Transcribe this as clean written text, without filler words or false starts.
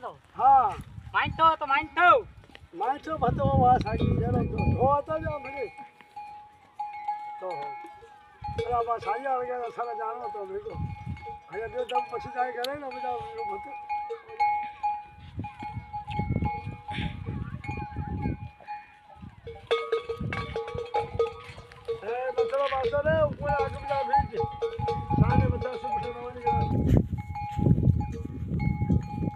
दो हाँ माइंटो भतो वहाँ साड़ी जरा तो हो तो जा मेरे तो अरे अब साड़ी आ गया सारा जानो तो मेरे को अरे जो तब पछी जाए करे ना बेटा वो भतो ए मतलब बात रे ऊपर आके